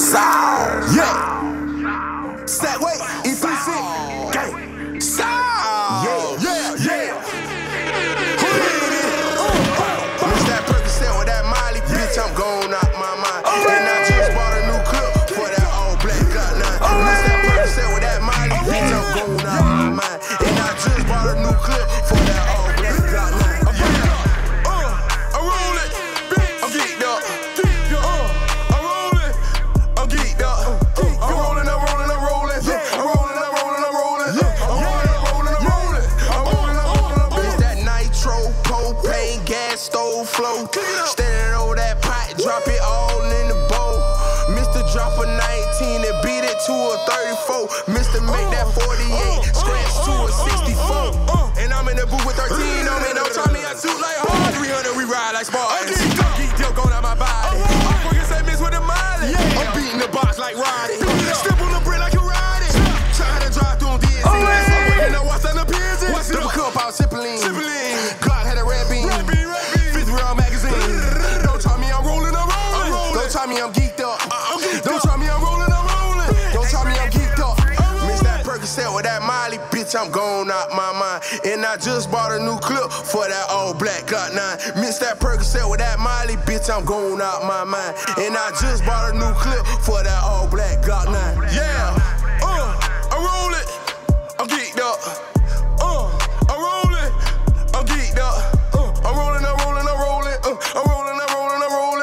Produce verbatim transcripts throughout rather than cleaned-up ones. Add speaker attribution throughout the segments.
Speaker 1: Saul. Yeah. Set, wait. E three C. Gang. Saul. Yeah. Yeah. Yeah. Who did it? Miss that Percocet with that Molly, bitch, I'm gone out my mind. And I just bought a new clip for that old black gun nine. Miss that Percocet with that Molly, bitch, I'm gone out my mind. And I just bought a new clip for that old black gun nine. Stove flow, standing over that pot, drop it all in the bowl. Mister drop a nineteen and beat it to a thirty-four. Mister make that forty-eight, scratch to a sixty-four. And I'm in the booth with thirteen on me, don't try me, I shoot like hard. three hundred, we ride like Spartans. Geek deal going out my body. I'm fucking say miss with the Miley. I'm beating the box like Roddy. Step on the brick like you ride it. Trying to drive through D S. I'm waiting on what's on the pigeon. Double cup out, sipping lean. Glock had a red beam. Don't try me, I'm geeked up. Don't try me, I'm rolling, I'm rolling. Don't try me, I'm geeked up. Miss that Percocet with that Molly, bitch, I'm gone out my mind. And I just bought a new clip for that old black Glock nine. Miss that Percocet with that Molly, bitch, I'm gone out my mind. And I just bought a new clip for that old black Glock nine. Yeah, uh, I roll it, I'm geeked up. Uh, I roll it, I'm geeked up. Uh, I'm rolling, I'm rolling, I'm rolling. Uh, I'm rolling, I'm rolling, I'm rolling.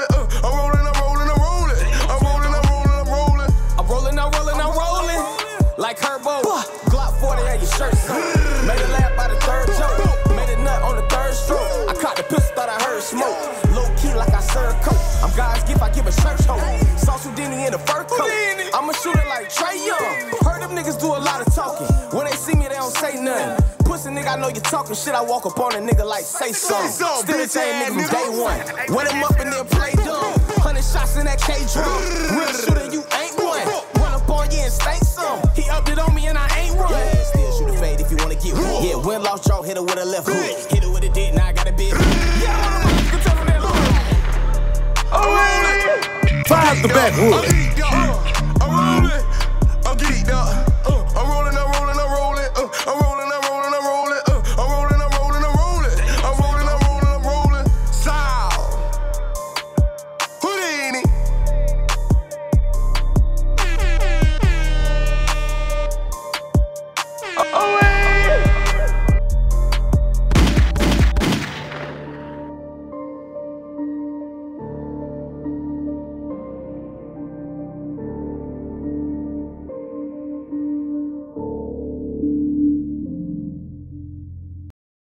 Speaker 2: Like Herbo, Glock forty at your shirt so. Made a laugh by the third joke. Made a nut on the third stroke. I caught the pistol, thought I heard smoke. Low key like I serve coke. I'm God's gift, I give a church hope. Sauce Houdini in a fur coat. I'm a shooter like Trey Young. Heard them niggas do a lot of talking. When they see me, they don't say nothing. Pussy nigga, I know you talking shit. I walk up on a nigga like say something. Still the same nigga from day one. Wet him up and then play dumb. Hundred shots in that K drum. Real shooter, you ain't one. Run up on you and stay some. He upped it on me and I ain't run. Yeah, still shoot a fade if you wanna get hooked. Yeah, win lost draw, hit her with a left hook. Hit her with a dick, now I got a big hook. Yeah, I'm on the mic, you can tell them that. Alright,
Speaker 1: fire the backwood.